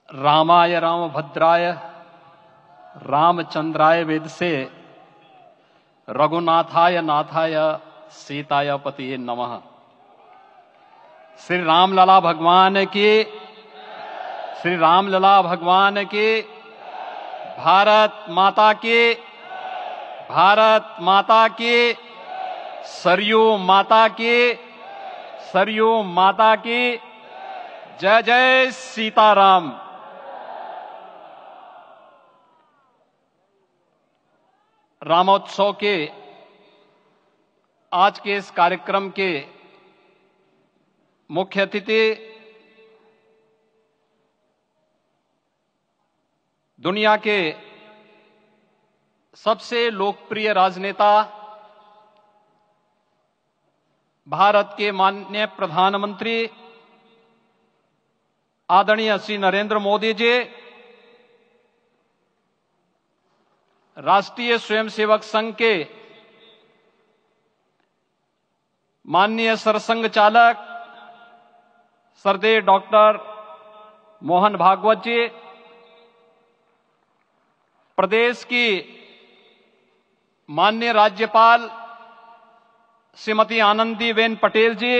रामाय रामभद्राय रामचंद्राय वेदसे रघुनाथाय नाथाय सीताय पतिये नमः। श्री रामलला भगवान की, श्री रामलला भगवान की, भारत माता की, भारत माता की, सरयू माता की, सरयू माता की, जय जय सीताराम। रामोत्सव के आज के इस कार्यक्रम के मुख्य अतिथि दुनिया के सबसे लोकप्रिय राजनेता भारत के माननीय प्रधानमंत्री आदरणीय श्री नरेंद्र मोदी जी, राष्ट्रीय स्वयंसेवक संघ के माननीय सरसंघ चालक श्रद्धेय डॉक्टर मोहन भागवत जी, प्रदेश की माननीय राज्यपाल श्रीमती आनंदीबेन पटेल जी,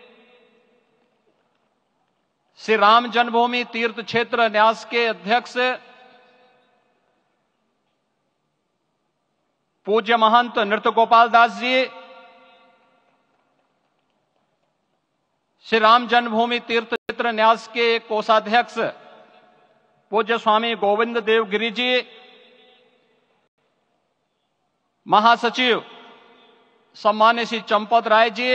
श्री राम जन्मभूमि तीर्थ क्षेत्र न्यास के अध्यक्ष पूज्य महंत नृत्य गोपाल दास जी, श्री राम जन्मभूमि तीर्थ क्षेत्र न्यास के कोषाध्यक्ष पूज्य स्वामी गोविंद देव गिरि जी, महासचिव सम्मान्य श्री चंपत राय जी,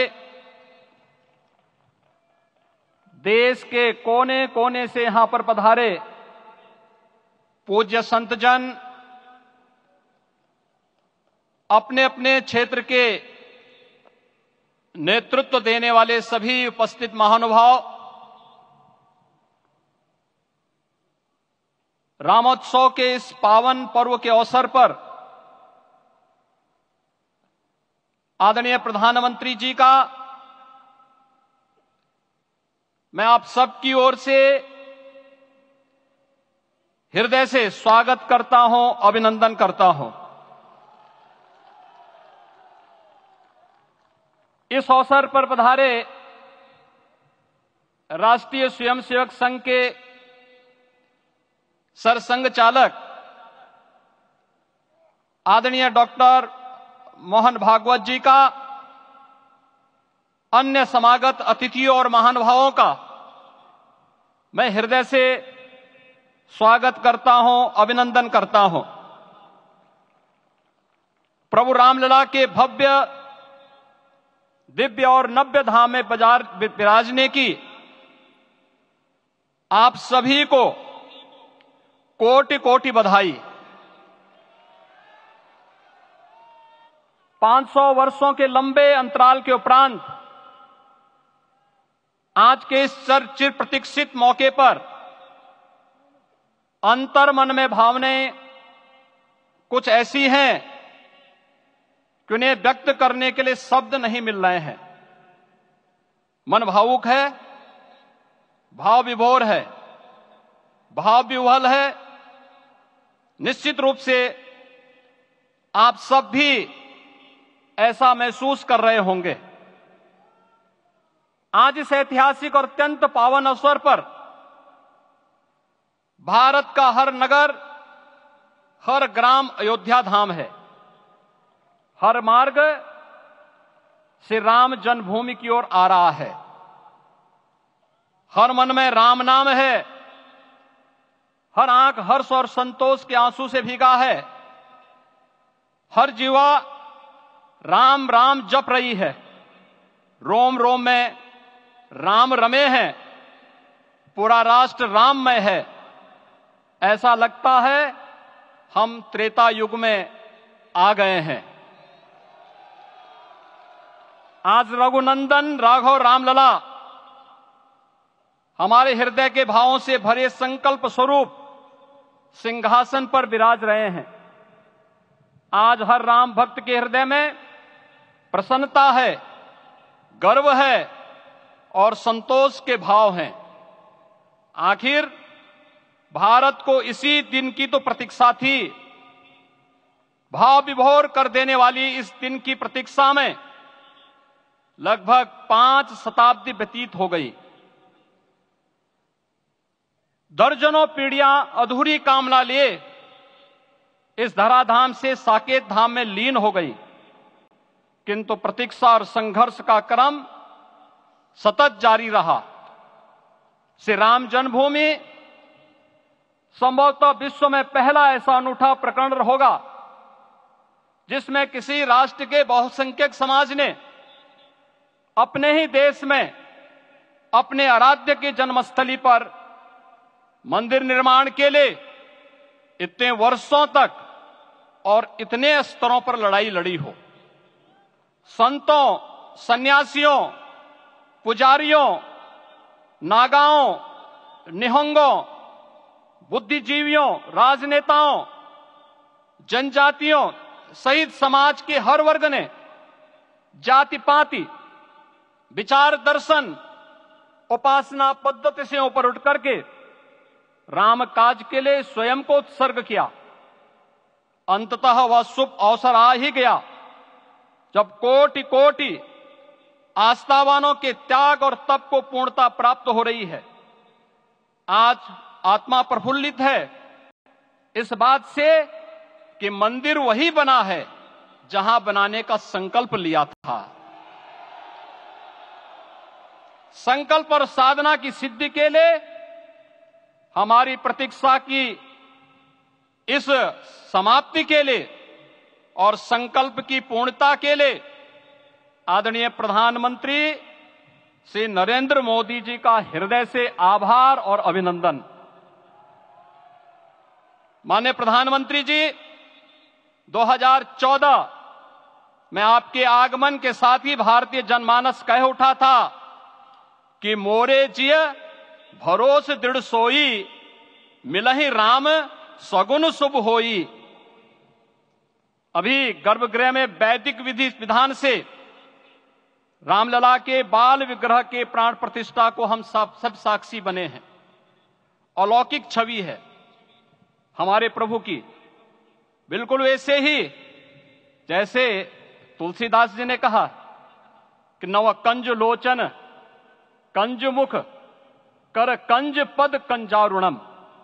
देश के कोने कोने से यहां पर पधारे पूज्य संतजन, अपने अपने क्षेत्र के नेतृत्व देने वाले सभी उपस्थित महानुभाव, रामोत्सव के इस पावन पर्व के अवसर पर आदरणीय प्रधानमंत्री जी का मैं आप सबकी ओर से हृदय से स्वागत करता हूं, अभिनंदन करता हूं। इस अवसर पर पधारे राष्ट्रीय स्वयंसेवक संघ के सरसंघ चालक आदरणीय डॉक्टर मोहन भागवत जी का, अन्य समागत अतिथियों और महानुभावों का मैं हृदय से स्वागत करता हूं, अभिनंदन करता हूं। प्रभु रामलला के भव्य दिव्य और नव्य धाम में विराजने की आप सभी को कोटि कोटि बधाई। 500 वर्षों के लंबे अंतराल के उपरांत आज के इस चिर प्रतीक्षित मौके पर अंतर मन में भावनाएं कुछ ऐसी हैं कि उन्हें व्यक्त करने के लिए शब्द नहीं मिल रहे हैं। मन भावुक है, भाव विभोर है, भाव विह्वल है। निश्चित रूप से आप सब भी ऐसा महसूस कर रहे होंगे। आज इस ऐतिहासिक और अत्यंत पावन अवसर पर भारत का हर नगर, हर ग्राम अयोध्या धाम है। हर मार्ग श्री राम जन्मभूमि की ओर आ रहा है। हर मन में राम नाम है, हर आंख हर्ष और संतोष के आंसू से भीगा है। हर जीवा राम राम जप रही है। रोम रोम में राम रमे हैं, पूरा राष्ट्र राममय है। ऐसा लगता है हम त्रेता युग में आ गए हैं। आज रघुनंदन राघव रामलला हमारे हृदय के भावों से भरे संकल्प स्वरूप सिंहासन पर विराज रहे हैं। आज हर राम भक्त के हृदय में प्रसन्नता है, गर्व है और संतोष के भाव हैं। आखिर भारत को इसी दिन की तो प्रतीक्षा थी। भाव विभोर कर देने वाली इस दिन की प्रतीक्षा में लगभग 5 शताब्दी व्यतीत हो गई। दर्जनों पीढ़ियां अधूरी कामना लिए इस धराधाम से साकेत धाम में लीन हो गई, किंतु प्रतीक्षा और संघर्ष का क्रम सतत जारी रहा। श्री राम जन्मभूमि संभवतः विश्व में पहला ऐसा अनूठा प्रकरण होगा जिसमें किसी राष्ट्र के बहुसंख्यक समाज ने अपने ही देश में अपने आराध्य की जन्मस्थली पर मंदिर निर्माण के लिए इतने वर्षों तक और इतने स्तरों पर लड़ाई लड़ी हो। संतों, सन्यासियों, पुजारियों, नागाओं, निहंगों, बुद्धिजीवियों, राजनेताओं, जनजातियों सहित समाज के हर वर्ग ने जाति पाति, विचार दर्शन, उपासना पद्धति से ऊपर उठ करके राम काज के लिए स्वयं को उत्सर्ग किया। अंततः वह शुभ अवसर आ ही गया जब कोटि कोटि आस्थावानों के त्याग और तप को पूर्णता प्राप्त हो रही है। आज आत्मा प्रफुल्लित है इस बात से कि मंदिर वही बना है जहां बनाने का संकल्प लिया था। संकल्प और साधना की सिद्धि के लिए हमारी प्रतीक्षा की इस समाप्ति के लिए और संकल्प की पूर्णता के लिए आदरणीय प्रधानमंत्री श्री नरेंद्र मोदी जी का हृदय से आभार और अभिनंदन। माननीय प्रधानमंत्री जी, 2014 में आपके आगमन के साथ ही भारतीय जनमानस कह उठा था कि मोरे जिय भरोस दृढ़ सोई, मिलहि राम सगुन शुभ होई। अभी गर्भगृह में वैदिक विधि विधान से रामलला के बाल विग्रह के प्राण प्रतिष्ठा को हम सब साक्षी बने हैं। अलौकिक छवि है हमारे प्रभु की, बिल्कुल वैसे ही जैसे तुलसीदास जी ने कहा कि नव कंज लोचन कंज मुख कर कंज पद कंजारुणम।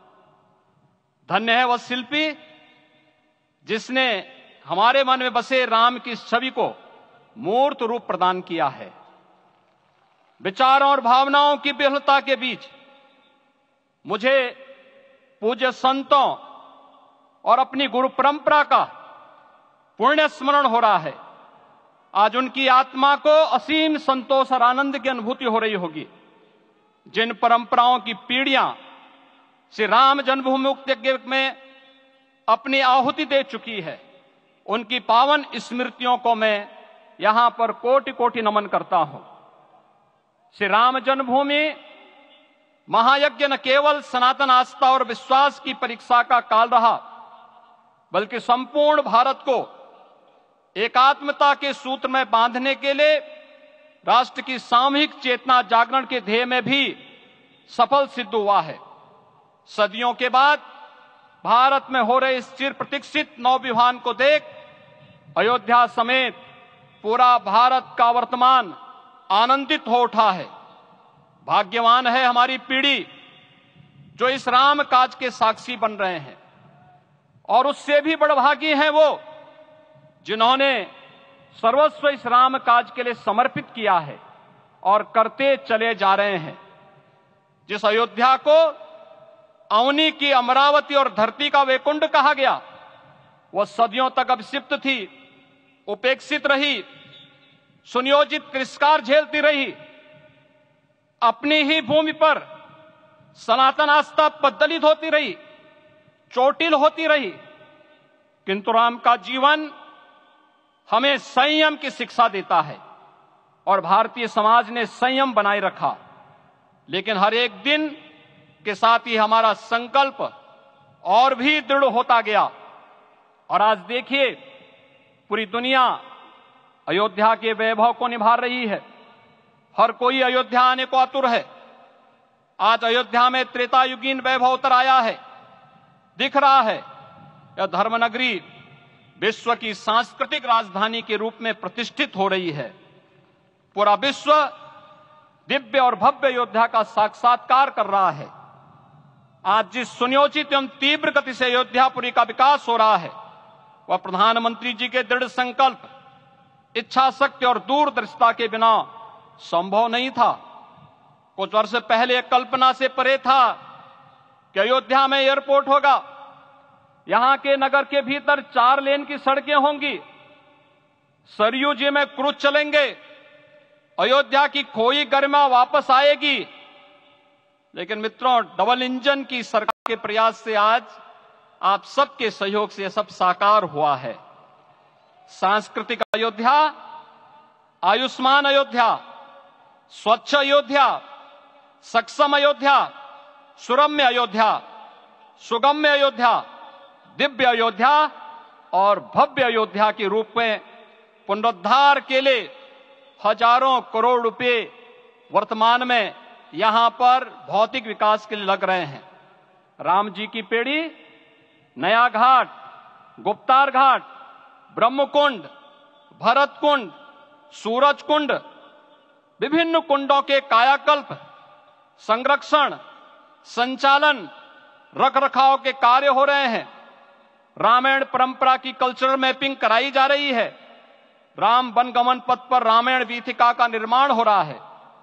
धन्य है वह शिल्पी जिसने हमारे मन में बसे राम की छवि को मूर्त रूप प्रदान किया है। विचारों और भावनाओं की विहलता के बीच मुझे पूज्य संतों और अपनी गुरु परंपरा का पुण्य स्मरण हो रहा है। आज उनकी आत्मा को असीम संतोष और आनंद की अनुभूति हो रही होगी। जिन परंपराओं की पीढ़ियां श्री राम जन्मभूमि मुक्ति यज्ञ में अपनी आहुति दे चुकी है, उनकी पावन स्मृतियों को मैं यहां पर कोटि कोटि नमन करता हूं। श्री राम जन्मभूमि महायज्ञ न केवल सनातन आस्था और विश्वास की परीक्षा का काल रहा, बल्कि संपूर्ण भारत को एकात्मता के सूत्र में बांधने के लिए राष्ट्र की सामूहिक चेतना जागरण के ध्येय में भी सफल सिद्ध हुआ है। सदियों के बाद भारत में हो रहे इस चिर प्रतीक्षित नवविवाह को देख अयोध्या समेत पूरा भारत का वर्तमान आनंदित हो उठा है। भाग्यवान है हमारी पीढ़ी जो इस राम काज के साक्षी बन रहे हैं, और उससे भी बड़भागी हैं वो जिन्होंने सर्वस्व इस राम काज के लिए समर्पित किया है और करते चले जा रहे हैं। जिस अयोध्या को अवनी की अमरावती और धरती का वैकुंठ कहा गया, वह सदियों तक अभिषिप्त थी, उपेक्षित रही, सुनियोजित तिरस्कार झेलती रही। अपनी ही भूमि पर सनातन आस्था पद्दलित होती रही, चोटिल होती रही, किंतु राम का जीवन हमें संयम की शिक्षा देता है और भारतीय समाज ने संयम बनाए रखा। लेकिन हर एक दिन के साथ ही हमारा संकल्प और भी दृढ़ होता गया, और आज देखिए पूरी दुनिया अयोध्या के वैभव को निभा रही है। हर कोई अयोध्या आने को आतुर है। आज अयोध्या में त्रेतायुगीन वैभव उतर आया है। दिख रहा है यह धर्मनगरी विश्व की सांस्कृतिक राजधानी के रूप में प्रतिष्ठित हो रही है। पूरा विश्व दिव्य और भव्य अयोध्या का साक्षात्कार कर रहा है। आज जिस सुनियोजित एवं तीव्र गति से अयोध्यापुरी का विकास हो रहा है वह प्रधानमंत्री जी के दृढ़ संकल्प, इच्छा शक्ति और दूरदर्शिता के बिना संभव नहीं था। कुछ वर्ष पहले कल्पना से परे था कि अयोध्या में एयरपोर्ट होगा, यहां के नगर के भीतर 4 लेन की सड़कें होंगी, सरयू जी में क्रूज चलेंगे, अयोध्या की खोई गरिमा वापस आएगी। लेकिन मित्रों, डबल इंजन की सरकार के प्रयास से आज आप सबके सहयोग से यह सब साकार हुआ है। सांस्कृतिक अयोध्या, आयुष्मान अयोध्या, स्वच्छ अयोध्या, सक्षम अयोध्या, सुरम्य अयोध्या, सुगम्य अयोध्या, दिव्य अयोध्या और भव्य अयोध्या के रूप में पुनरुद्धार के लिए हजारों करोड़ रुपए वर्तमान में यहां पर भौतिक विकास के लिए लग रहे हैं। राम जी की पेड़ी, नया घाट, गुप्तार घाट, ब्रह्मकुंड, भरत कुंड, सूरज कुंड, विभिन्न कुंडों के कायाकल्प, संरक्षण, संचालन, रखरखाव के कार्य हो रहे हैं। रामायण परंपरा की कल्चरल मैपिंग कराई जा रही है। राम वनगमन पथ पर रामायण वीथिका का निर्माण हो रहा है।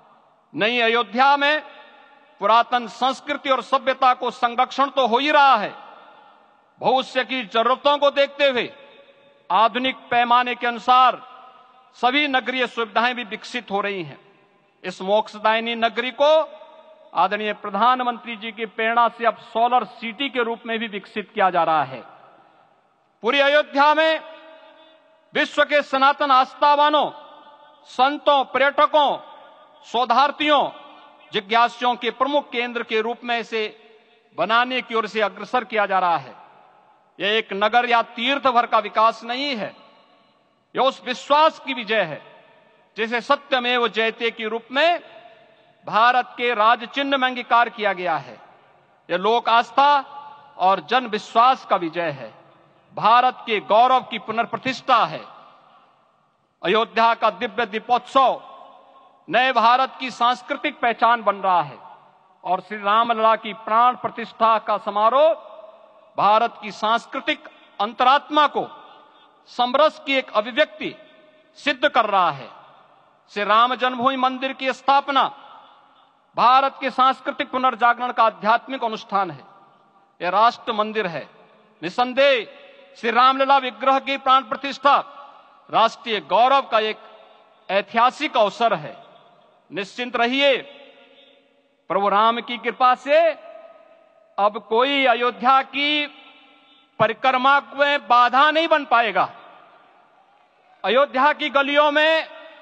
नई अयोध्या में पुरातन संस्कृति और सभ्यता को संरक्षण तो हो ही रहा है, भविष्य की जरूरतों को देखते हुए आधुनिक पैमाने के अनुसार सभी नगरीय सुविधाएं भी विकसित हो रही हैं। इस मोक्षदायिनी नगरी को आदरणीय प्रधानमंत्री जी की प्रेरणा से अब सोलर सिटी के रूप में भी विकसित किया जा रहा है। पूरी अयोध्या में विश्व के सनातन आस्थावानों, संतों, पर्यटकों, शोधार्थियों, जिज्ञासुओं के प्रमुख केंद्र के रूप में इसे बनाने की ओर से अग्रसर किया जा रहा है। यह एक नगर या तीर्थ भर का विकास नहीं है, यह उस विश्वास की विजय है जिसे सत्यमेव जयते के रूप में भारत के राज चिन्ह में अंगीकार किया गया है। यह लोक आस्था और जन विश्वास का विजय है, भारत के गौरव की पुनर्प्रतिष्ठा है। अयोध्या का दिव्य दीपोत्सव नए भारत की सांस्कृतिक पहचान बन रहा है और श्री रामलला की प्राण प्रतिष्ठा का समारोह भारत की सांस्कृतिक अंतरात्मा को समरस की एक अभिव्यक्ति सिद्ध कर रहा है। श्री राम जन्मभूमि मंदिर की स्थापना भारत के सांस्कृतिक पुनर्जागरण का आध्यात्मिक अनुष्ठान है। यह राष्ट्र मंदिर है। निसंदेह श्री रामलला विग्रह की प्राण प्रतिष्ठा राष्ट्रीय गौरव का एक ऐतिहासिक अवसर है। निश्चिंत रहिए, प्रभु राम की कृपा से अब कोई अयोध्या की परिक्रमा में बाधा नहीं बन पाएगा। अयोध्या की गलियों में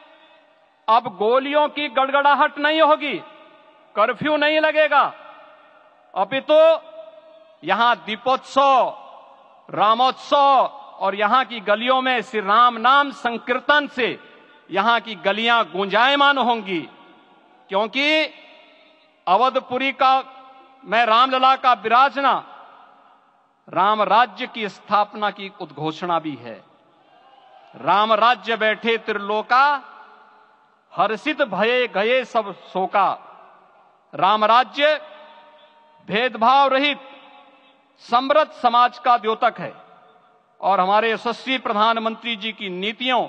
अब गोलियों की गड़गड़ाहट नहीं होगी, कर्फ्यू नहीं लगेगा। अपितु यहां दीपोत्सव, रामोत्सव और यहां की गलियों में श्री राम नाम संकीर्तन से यहां की गलियां गूंजायमान होंगी, क्योंकि अवधपुरी का मैं रामलला का विराजना राम राज्य की स्थापना की उद्घोषणा भी है। राम राज्य बैठे त्रिलोका, हर्षित भये गए सब शोका। राम राज्य भेदभाव रहित समृद्ध समाज का द्योतक है और हमारे यशस्वी प्रधानमंत्री जी की नीतियों,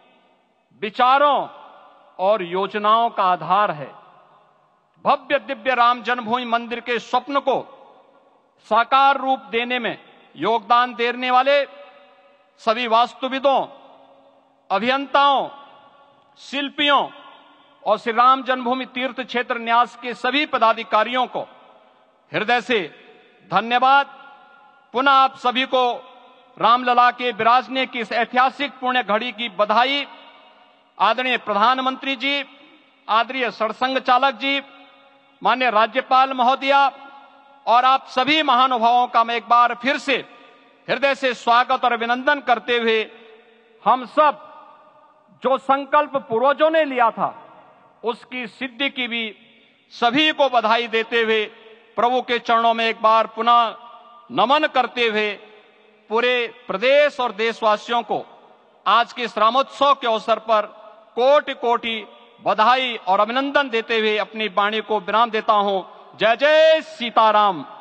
विचारों और योजनाओं का आधार है। भव्य दिव्य राम जन्मभूमि मंदिर के स्वप्न को साकार रूप देने में योगदान देने वाले सभी वास्तुविदों, अभियंताओं, शिल्पियों और श्री राम जन्मभूमि तीर्थ क्षेत्र न्यास के सभी पदाधिकारियों को हृदय से धन्यवाद। पुनः आप सभी को रामलला के विराजने की इस ऐतिहासिक पुण्य घड़ी की बधाई। आदरणीय प्रधानमंत्री जी, आदरणीय सरसंघ चालक जी, माननीय राज्यपाल महोदया और आप सभी महानुभावों का मैं एक बार फिर से हृदय से स्वागत और अभिनंदन करते हुए हम सब जो संकल्प पूर्वजों ने लिया था उसकी सिद्धि की भी सभी को बधाई देते हुए प्रभु के चरणों में एक बार पुनः नमन करते हुए पूरे प्रदेश और देशवासियों को आज के इस रामोत्सव के अवसर पर कोटि कोटि बधाई और अभिनंदन देते हुए अपनी वाणी को विराम देता हूं। जय जय सीताराम।